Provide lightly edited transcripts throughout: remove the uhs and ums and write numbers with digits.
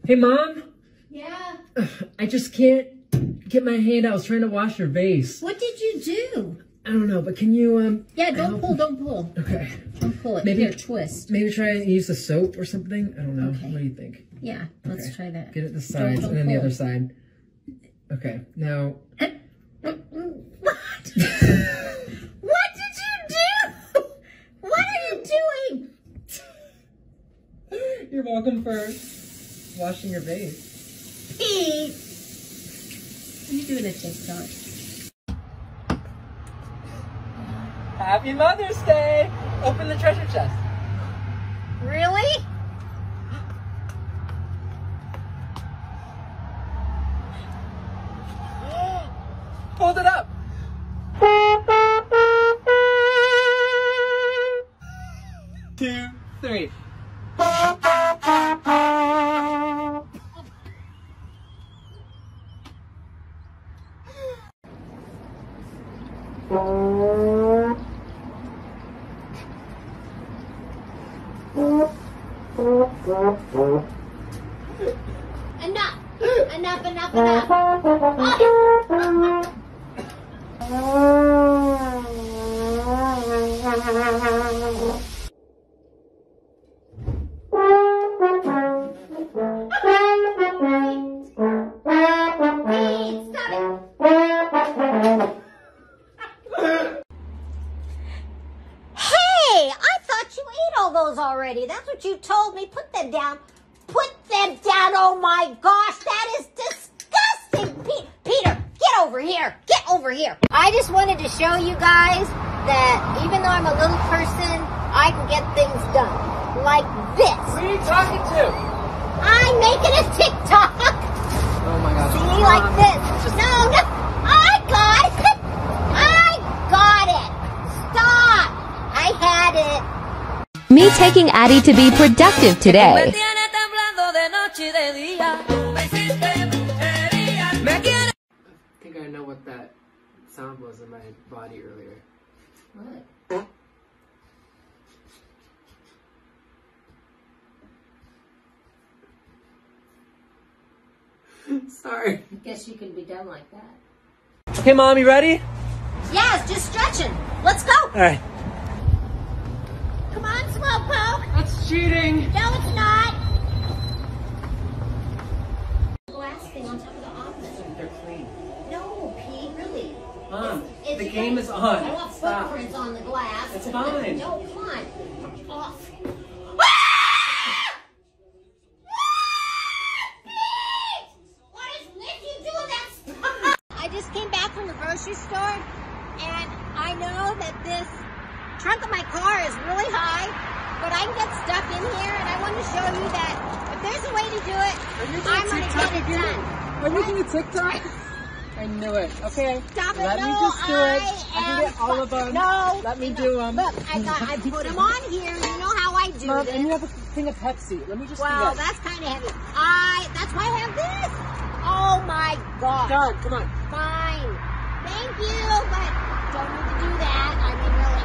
Hey, Mom? Yeah? I just can't get my hand out. I was trying to wash your vase. What did you do? I don't know, but can you, Yeah, don't pull. Okay. Don't pull it. Maybe, Here, twist. Maybe try and use the soap or something? I don't know. Okay. What do you think? Yeah, let's try that. Get it the sides Don't and then the pull. other side. Okay, now... What? What did you do? What are you doing? You're welcome for washing your vase. Pete! What are you doing a TikTok? Happy Mother's Day! Open the treasure chest. Really? Hold it up! 2, 3. Enough. Already. That's what you told me. Put them down. Put them down. Oh my gosh, that is disgusting. Peter, get over here. Get over here. I just wanted to show you guys that even though I'm a little person, I can get things done. Like this. Who are you talking to? I'm making a TikTok. Oh my gosh. See, like this. No. I got it. Stop. I had it. Me taking Addie to be productive today. I think I know what that sound was in my body earlier. What? Sorry. I guess you can be done like that. Okay, Mom, you ready? Yes, just stretching. Let's go. All right. Come on, Slowpoke. That's cheating. No, it's not. Glass thing on top of the office. They're clean. No, Pete, really. Mom, It's the game is on. I want Stop. footprints on the glass. It's fine. No, come on. Off. I just came back from the grocery store, and I know that this trunk of my car is really high, but I can get stuff in here, and I want to show you that if there's a way to do it, I'm going to get it done. Are you making a TikTok? I knew it. Okay. Stop it. Let me No, just do it. I can am get all of them. No. Let me do them. Look, I put them on here. You know how I do Mom, this. and you have a thing of Pepsi. Let me just Well, do that. that's kind of heavy. That's why I have this. Oh my God. God, come on. Fine. Thank you, but don't need to do that. I mean, really.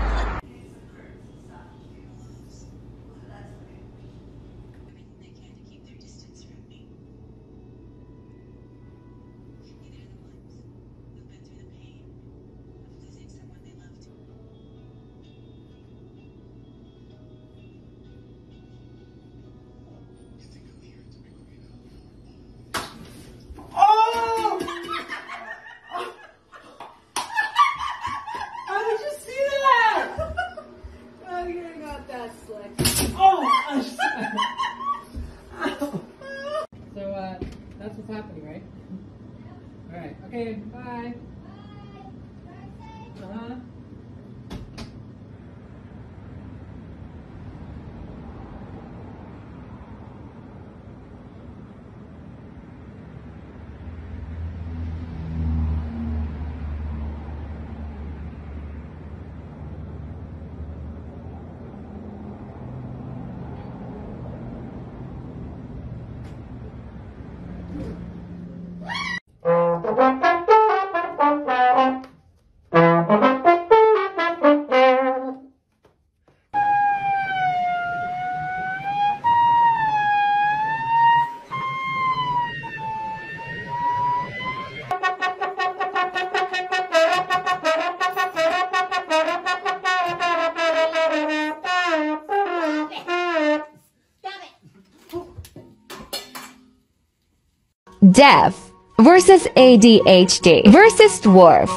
That's what's happening, right? Alright, okay, bye. Uh-huh. Deaf versus ADHD versus dwarf.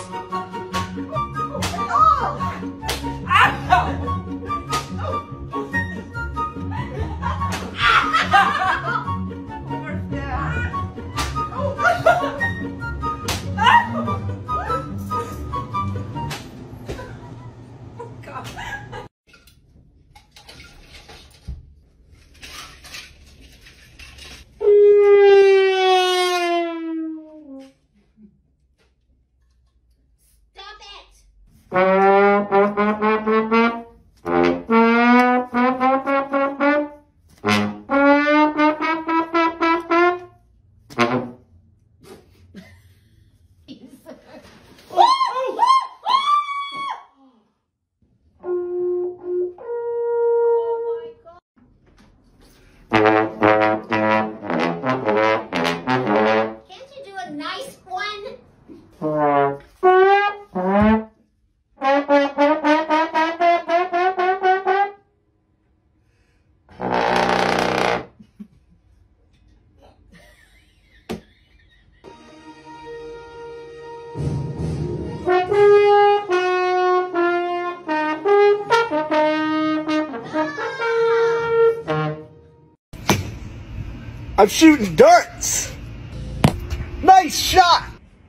I'm shooting darts! Nice shot!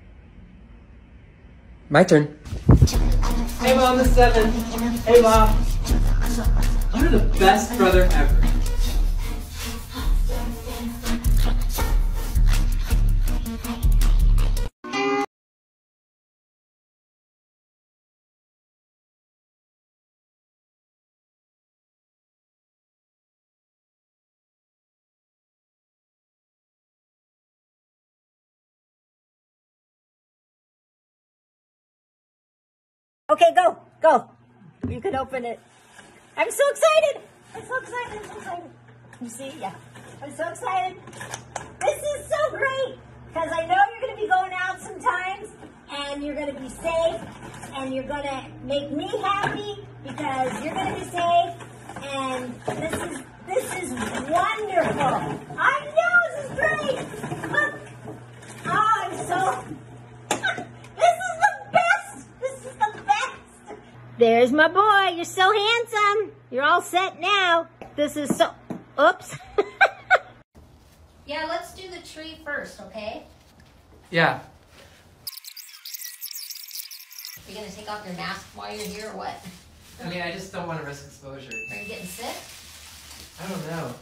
My turn. Hey Mom, it's 7. Hey Mom. You're the best brother ever. Okay, go, go. You can open it. I'm so excited. I'm so excited. I'm so excited. You see? Yeah. I'm so excited. This is so great because I know you're going to be going out sometimes and you're going to be safe and you're going to make me happy because you're going to be safe and this is wonderful. I know this is great. Look. Oh, I'm so... There's my boy. You're so handsome. You're all set now. This is so... Oops. Yeah, let's do the tree first, okay? Yeah. You're going to take off your mask while you're here or what? I mean, I just don't want to risk exposure. Are you getting sick? I don't know.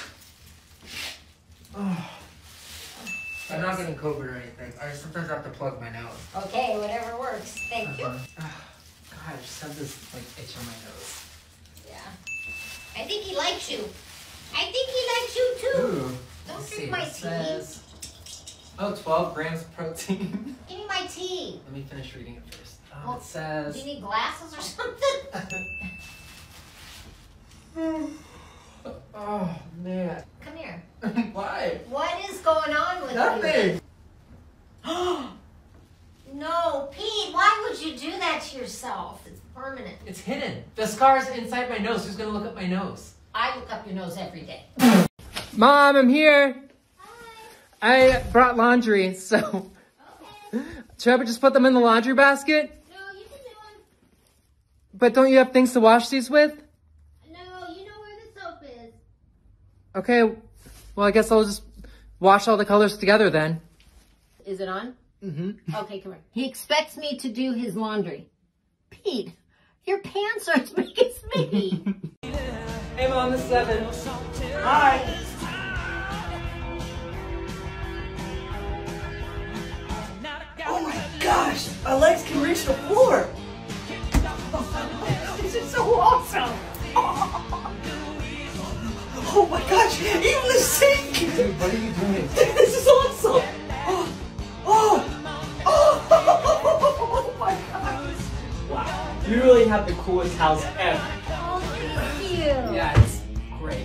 Oh. I'm not getting COVID or anything. I sometimes have to plug my nose. Okay, whatever works. Thank you. God, I just have this like itch on my nose. Yeah. I think he likes you. I think he likes you too. Ooh. Don't drink my tea. Oh, 12 grams of protein. Give me my tea. Let me finish reading it first. Well, it says... Do you need glasses or something? Oh, man. Come here. Why? What is going on with Nothing. you? No, Pete, why would you do that to yourself? It's permanent. It's hidden. The scar's inside my nose. Who's going to look up my nose? I look up your nose every day. Mom, I'm here. Hi. I brought laundry, so... Okay. Should I just put them in the laundry basket? No, you can do them. But don't you have things to wash these with? No, you know where the soap is. Okay, well, I guess I'll just wash all the colors together then. Is it on? Mm-hmm. Okay, come here. He expects me to do his laundry. Pete, your pants are as big as me. Hey, Mom, it's 7. Hi! Oh my gosh! My legs can reach the floor! This is so awesome! Oh my gosh! Even the sink! Dude, what are you doing? This is awesome! Oh my gosh! Wow, you really have the coolest house ever. Oh, thank you. Yeah, it's great.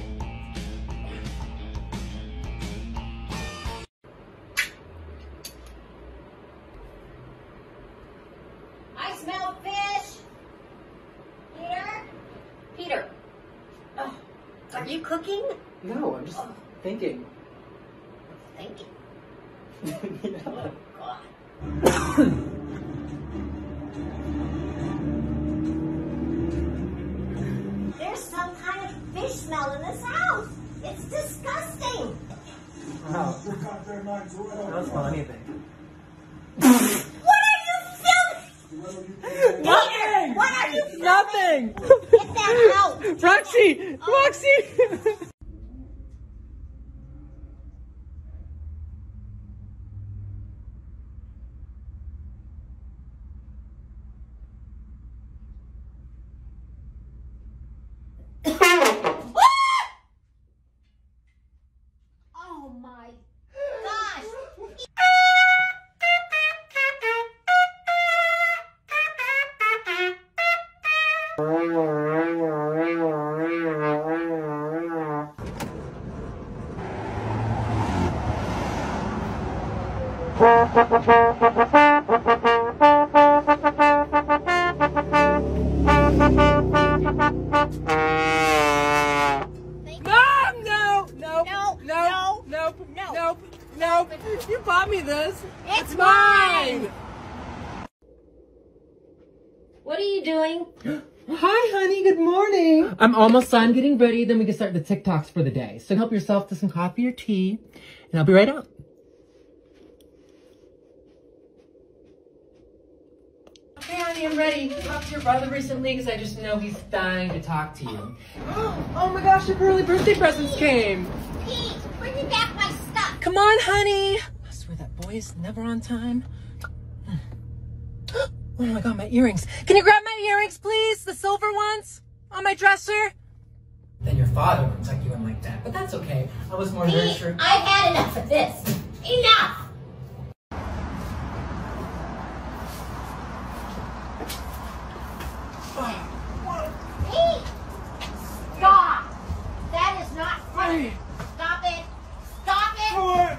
I smell fish. Peter? Peter. Oh, are you cooking? No, I'm just thinking. Thank you. There's some kind of fish smell in this house. It's disgusting. Wow. That was funny thing. What are you filming? Nothing! What are you filming? Nothing! Get that out. Roxy! Roxy! Oh my gosh. Nope. You bought me this. It's mine. What are you doing? Hi, honey. Good morning. I'm almost done getting ready. Then we can start the TikToks for the day. So help yourself to some coffee or tea, and I'll be right out. Okay, honey, I'm ready. I talked to your brother recently because I just know he's dying to talk to you. Oh my gosh, your early birthday presents came. Pete, bring me back my stuff. Come on, honey. I swear that boy is never on time. Oh my god, my earrings. Can you grab my earrings, please? The silver ones on my dresser? Then your father would tuck you in like that, but that's okay. I was more nervous Pete, for... I've had enough of this. Enough. Pete, stop. That is not funny. Stop it. Stop it.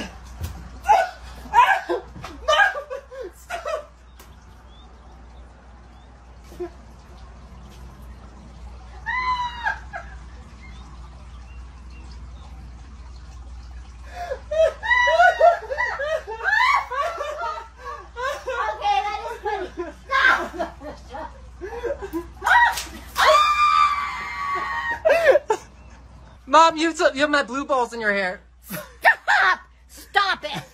Okay, that is funny. Stop. Mom, you have my blue balls in your hair. Stop. Stop it.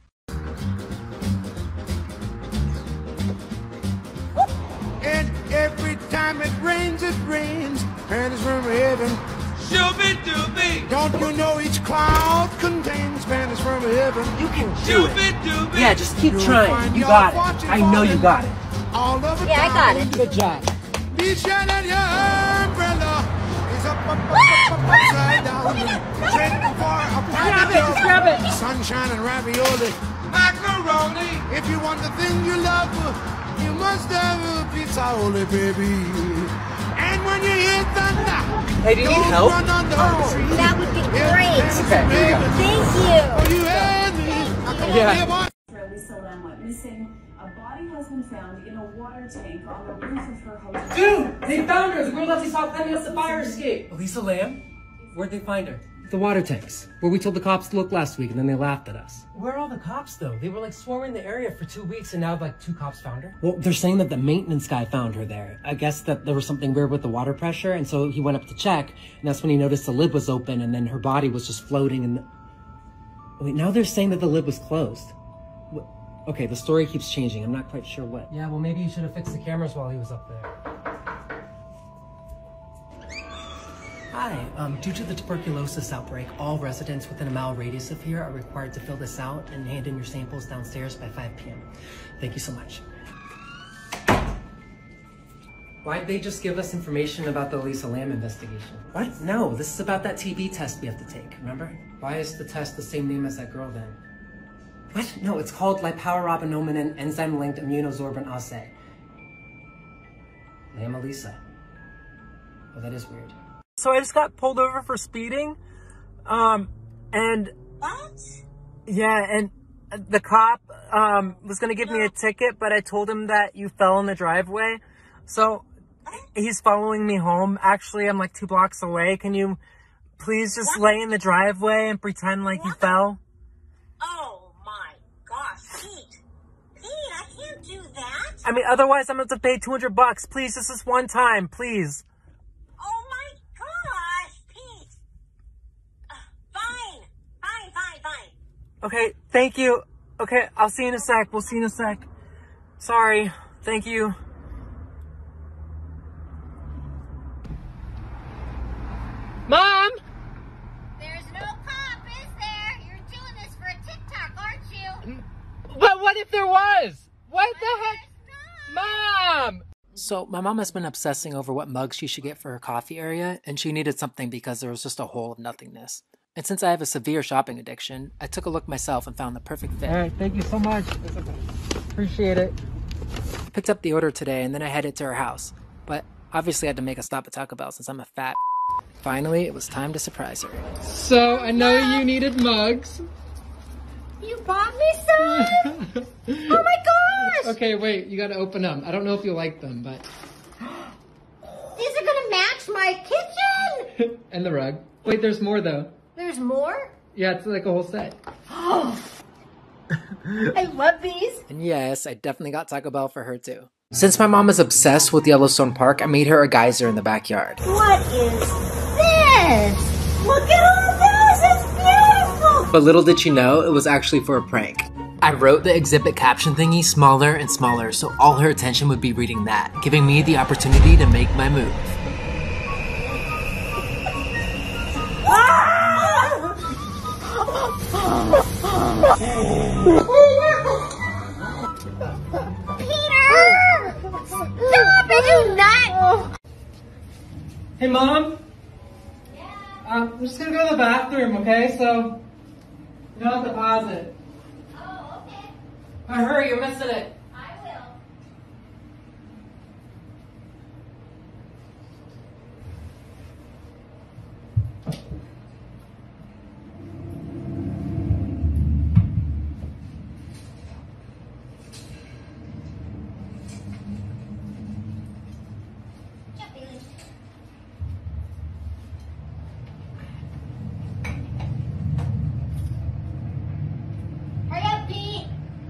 And every time it rains, pennies from heaven. Shooby-dooby, Don't you know each cloud contains pennies from heaven? You can do it. shooby-dooby. Yeah, just keep You'll trying. find You your got it. fortune I know you got it. all over Yeah, I got it. Good job. Be sure that your umbrella is upside down. Check for a Grab it, just grab it. sunshine and ravioli. Macaroni, If you want the thing you love, you must have a pizza, holy baby. And when you hear thunder, Hey, do you need don't help? run on the street. That would be great. Okay, here you go. Thank you. You and me. Yeah. Lisa Lam went missing. A body has been found in a water tank on the roof of her hotel. Dude, they found her. The girl that we saw climbing up the fire escape. Elisa Lamb? Where'd they find her? The water tanks, where we told the cops to look last week and then they laughed at us. Where are all the cops though? They were like swarming the area for 2 weeks and now like 2 cops found her? Well, they're saying that the maintenance guy found her there. I guess that there was something weird with the water pressure and so he went up to check and that's when he noticed the lid was open and then her body was just floating in the... Wait, now they're saying that the lid was closed. Okay, the story keeps changing. I'm not quite sure what. Yeah, well maybe you should have fixed the cameras while he was up there. Hi, due to the tuberculosis outbreak, all residents within a mile radius of here are required to fill this out and hand in your samples downstairs by 5 p.m. Thank you so much. Why'd they just give us information about the Elisa Lam investigation? What? No, this is about that TB test we have to take, remember? Why is the test the same name as that girl then? What? No, it's called lipoarabinomin enzyme-linked immunosorbent assay. Lam Elisa. Oh, that is weird. So I just got pulled over for speeding, and... What? Yeah, and the cop, was gonna give me a ticket, but I told him that you fell in the driveway, so he's following me home. Actually, I'm like 2 blocks away. Can you please just lay in the driveway and pretend like you fell? Oh my I mean, otherwise I'm going to have to pay $200. Please, this is one time, please. Oh my gosh, Pete. Fine. Okay, thank you. Okay, I'll see you in a sec. We'll see you in a sec. Sorry. Thank you. Mom! There's no cop, is there? You're doing this for a TikTok, aren't you? But what if there was? What the heck? Mom! So my mom has been obsessing over what mugs she should get for her coffee area, and she needed something because there was just a hole of nothingness. And since I have a severe shopping addiction, I took a look myself and found the perfect fit. All right, thank you so much. Appreciate it. Picked up the order today, and then I headed to her house. But obviously I had to make a stop at Taco Bell since I'm a fat. Finally, it was time to surprise her. So, I know you needed mugs. You bought me some? Oh my gosh! Okay, wait, you gotta open them. I don't know if you'll like them, but... These are gonna match my kitchen! And the rug. Wait, there's more though. There's more? Yeah, it's like a whole set. Oh, I love these. And yes, I definitely got Taco Bell for her too. Since my mom is obsessed with Yellowstone Park, I made her a geyser in the backyard. What is this? Look at all this, it's beautiful! But little did she know, it was actually for a prank. I wrote the exhibit caption thingy smaller and smaller so all her attention would be reading that, giving me the opportunity to make my move. Peter! Stop it, you nut! Hey Mom? Yeah? I'm just gonna go to the bathroom, okay? So, you don't have to pause it. Oh, okay. Hurry, you're missing it. I will. Hurry up, Pete!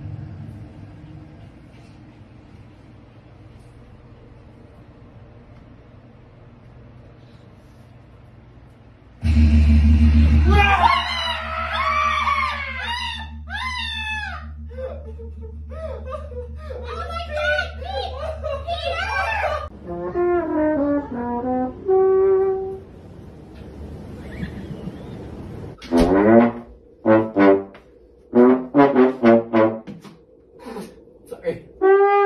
Sorry.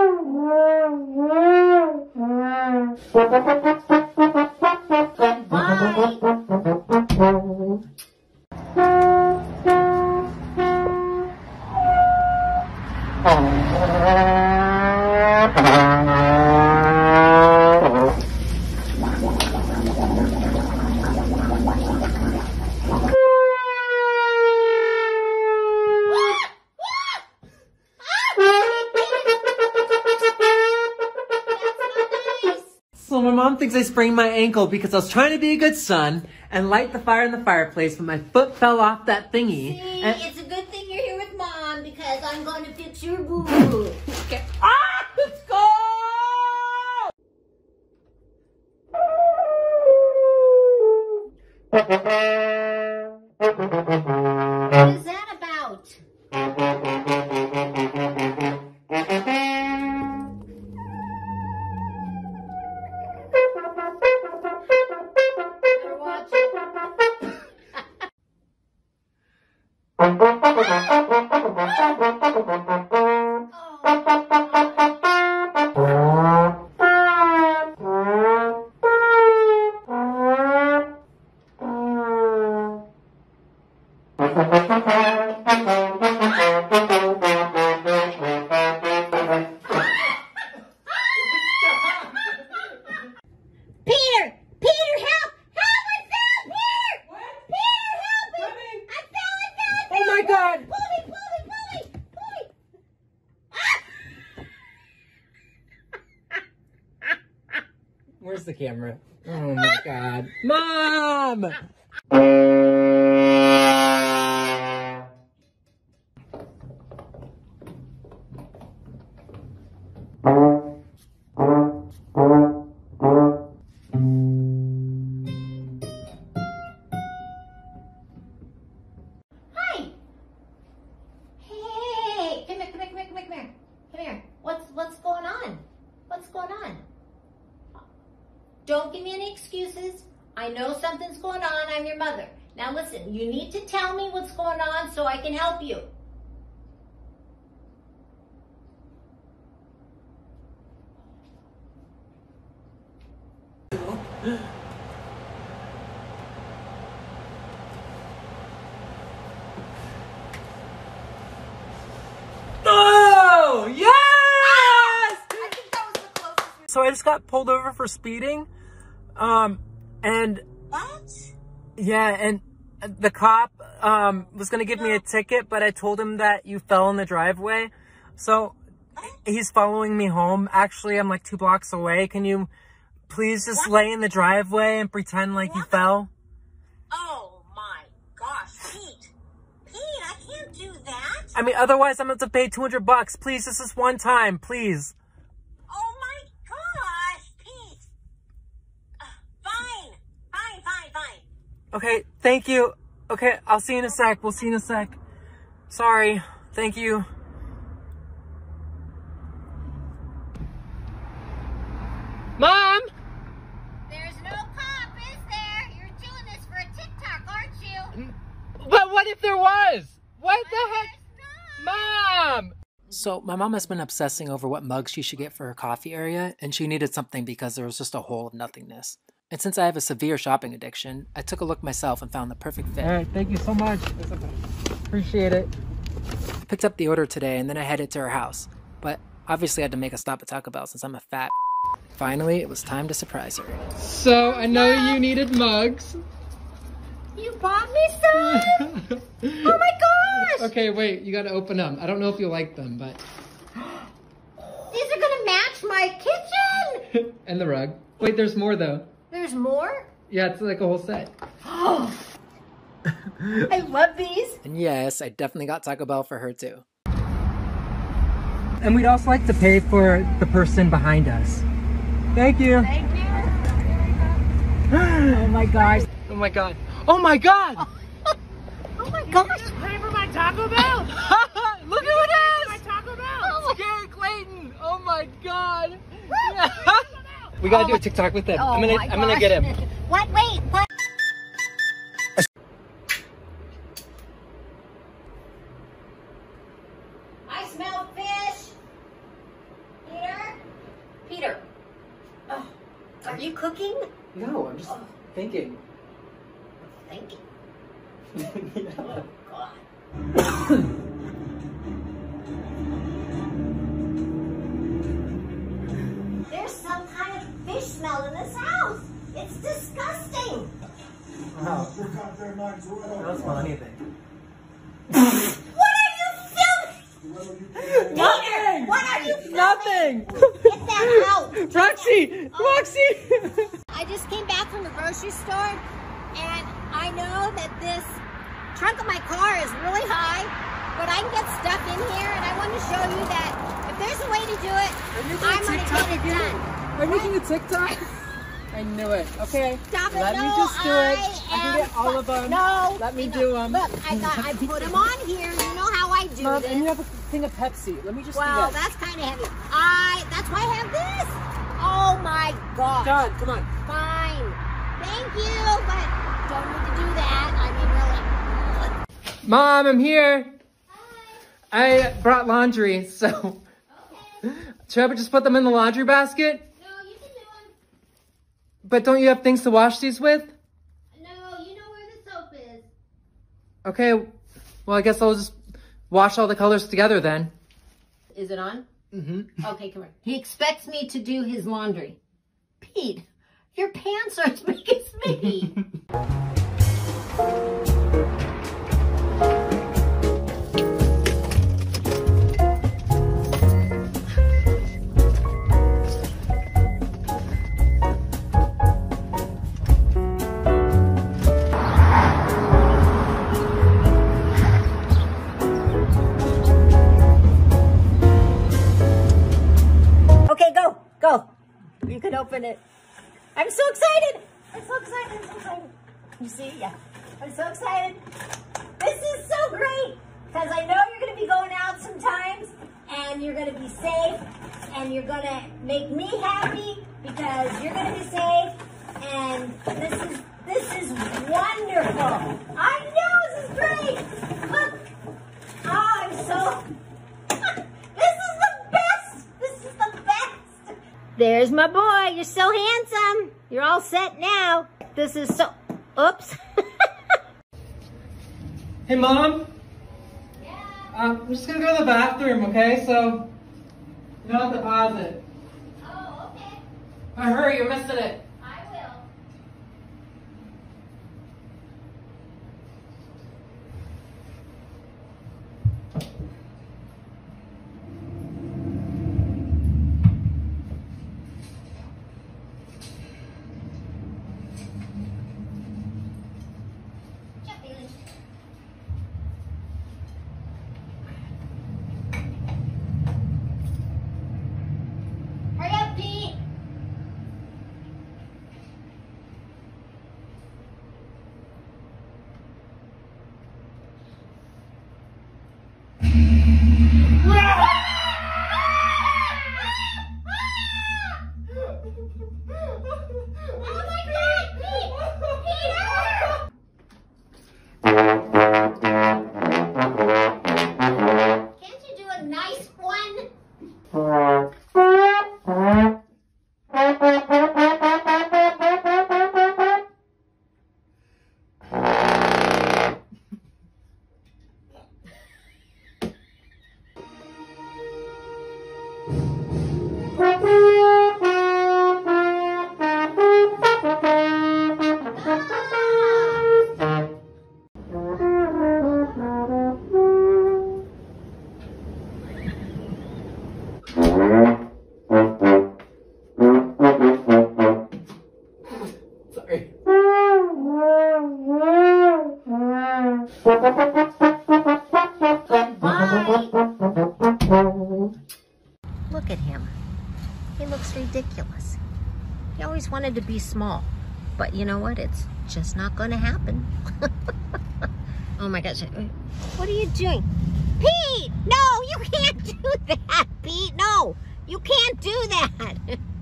So my mom thinks I sprained my ankle because I was trying to be a good son and light the fire in the fireplace, but my foot fell off that thingy. See, And it's a good thing you're here with Mom because I'm going to fix your boo. okay. Ah! Let's go! What is that about? Better watch it. Peter! Peter, help! Help! I fell! Peter! What? Peter, help me! Coming. I fell! Oh my God! Pull me! Pull me! Pull me! Pull me! Where's the camera? Oh my God. Mom! excuses. I know something's going on. I'm your mother. Now listen, you need to tell me what's going on so I can help you. Oh, yes! I think that was the closest. So I just got pulled over for speeding. And What? yeah, and the cop was gonna give me a ticket, but I told him that you fell in the driveway. So he's following me home. Actually, I'm like 2 blocks away. Can you please just lay in the driveway and pretend like you fell? Oh my gosh, Pete. Pete, I can't do that. I mean, otherwise I'm gonna have to pay $200. Please, this is one time, please. Oh my gosh, Pete. Fine. Okay, thank you. Okay, I'll see you in a sec. We'll see you in a sec. Sorry. Thank you. Mom! There's no cop, is there? You're doing this for a TikTok, aren't you? But what if there was? What the heck? There's not. Mom! So my mom has been obsessing over what mugs she should get for her coffee area, and she needed something because there was just a hole of nothingness. And since I have a severe shopping addiction, I took a look myself and found the perfect fit. All right, thank you so much. Appreciate it. I picked up the order today and then I headed to her house. But obviously I had to make a stop at Taco Bell since I'm a fat. Finally, it was time to surprise her. So, I know you needed mugs. You bought me some? Oh my gosh! Okay, wait, you gotta open them. I don't know if you'll like them, but... These are gonna match my kitchen! And the rug. Wait, there's more though. There's more? Yeah, it's like a whole set. Oh, I love these. And yes, I definitely got Taco Bell for her too. And we'd also like to pay for the person behind us. Thank you. Thank you. Oh my gosh. Oh my god. Oh my god! Oh my gosh. Pay for my Taco Bell! Look who it is! My Taco Bell! Oh, Gary Clayton! Oh my god! We gotta do a TikTok with him. Oh I'm gonna get him. What? Wait, what? I smell fish. Peter. Oh, are you cooking? No, I'm just thinking. Thinking. Yeah. Oh God. There's some kind of fish smell in this house. It's disgusting. Wow. I don't smell anything. What are you filming? Nothing! What are you filming? Nothing! Get that out. Roxy! Roxy! I just came back from the grocery store, and I know that this trunk of my car is really high, but I can get stuff in here, and I want to show you that if there's a way to do it, I'm going to get it done. Are you making a TikTok? I knew it. Okay. Stop it. Let me No, just do it. I am can get all of them. No. Let me do them. Look, I put them on here. You know how I do Mom, this. and you have a thing of Pepsi. Let me just Well, do that. that's kind of heavy. That's why I have this. Oh my God. John, come on. Fine. Thank you, but don't need to do that. I mean, really. Mom, I'm here. Hi. I brought laundry, so... Okay. Should I just put them in the laundry basket? No, you can do them. But don't you have things to wash these with? No, you know where the soap is. Okay, well, I guess I'll just wash all the colors together then. Is it on? Mm-hmm. Okay, come here. He expects me to do his laundry. Pete, your pants are as big as me. Okay, go, go. You can open it. I'm so excited. I'm so excited. I'm so excited. You see? Yeah. I'm so excited. This is so great because I know you're going to be going out sometimes and you're going to be safe and you're going to make me happy because you're going to be safe And this is wonderful. I know, this is great. Look. Oh, I'm so, this is the best. This is the best. There's my boy. You're so handsome. You're all set now. This is so, oops. Hey, Mom? Yeah? We're just gonna go to the bathroom, okay? So, you don't have to pause it. Oh, okay. Hurry, you're missing it. I will. Hurry up, Pete. Can't you do a nice one? Sorry. Look at him. He looks ridiculous. He always wanted to be small. But you know what? It's just not going to happen. Oh my gosh. What are you doing? Pete! No, you can't do that, Pete. No, you can't do that.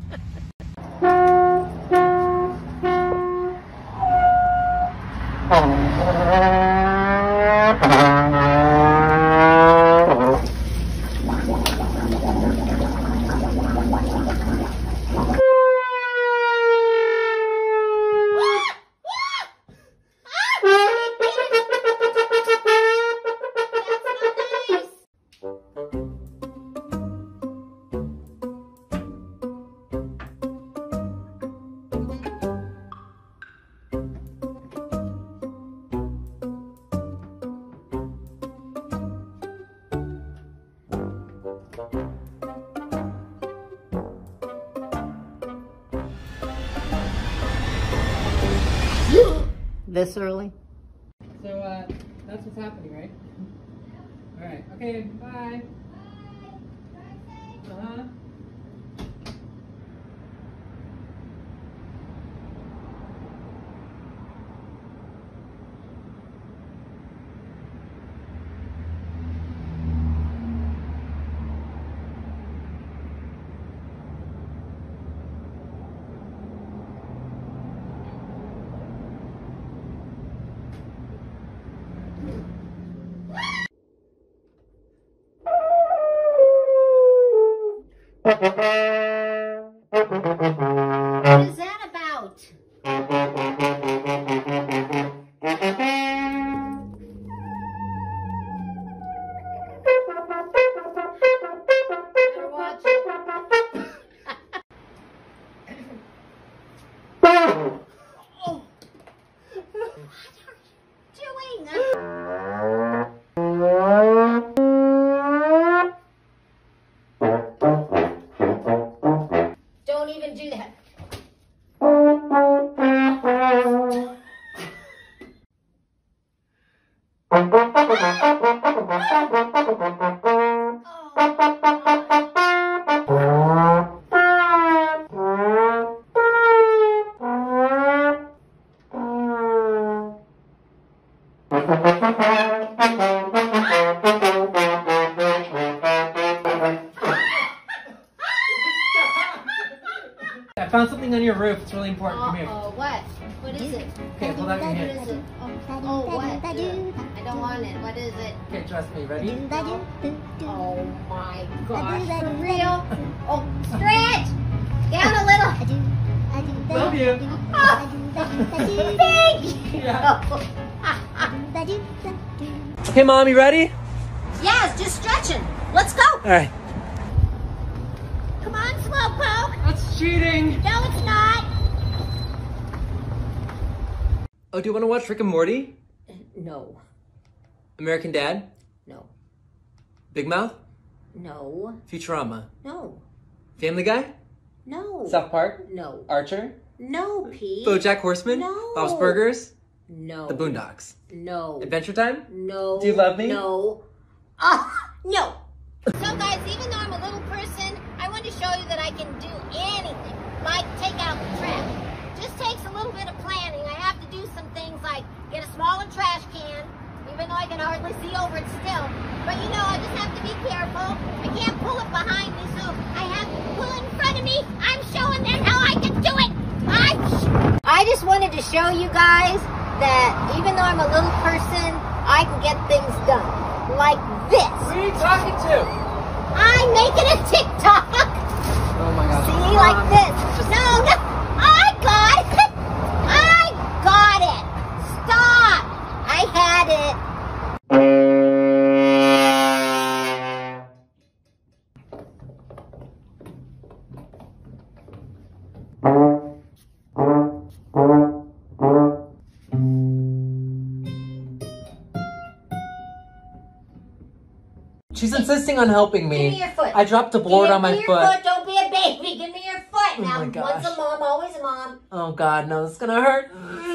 This early? So, that's what's happening, right? Alright, okay, bye. Uh-huh. What is that about? Better watch it. Oh. What are you doing? Don't even do that. I found something on your roof. It's really important. Come here. Oh, what? What is it? Okay, hold out your What hand. is it? Oh, what? I don't want it. What is it? Okay, trust me. Ready? Oh my gosh. For real? Oh, stretch! Down a little. Love you. Thank you. Okay, Mom, you ready? Yes, just stretching. Let's go. All right. Come on, Slowpoke. That's cheating. No, it's not. Oh, do you want to watch Rick and Morty? No. American Dad? No. Big Mouth? No. Futurama? No. Family Guy? No. South Park? No. Archer? No, Pete. BoJack Horseman? No. Bob's Burgers? No. The Boondocks? No. Adventure Time? No. Do you love me? No. No. So guys, even though I'm a little person, I want to show you that I can do anything. Like take out the trash. Just takes a little bit of planning. I have to do some things like get a smaller trash can, even though I can hardly see over it still. But you know, I just have to be careful. I can't pull it behind me, so I have to pull it in front of me. I'm showing them how I can do it. I just wanted to show you guys that even though I'm a little person, I can get things done. Like this. Who are you talking to? I'm making a TikTok. Oh my God. See, like this. No. I got it. I got it. Stop. I had it. She's insisting on helping me. Give me your foot. I dropped a board on my Give me your foot. foot. Don't be a baby. Give me your foot. Oh Now, my gosh. once a mom, always a mom. Oh God, no, it's gonna hurt.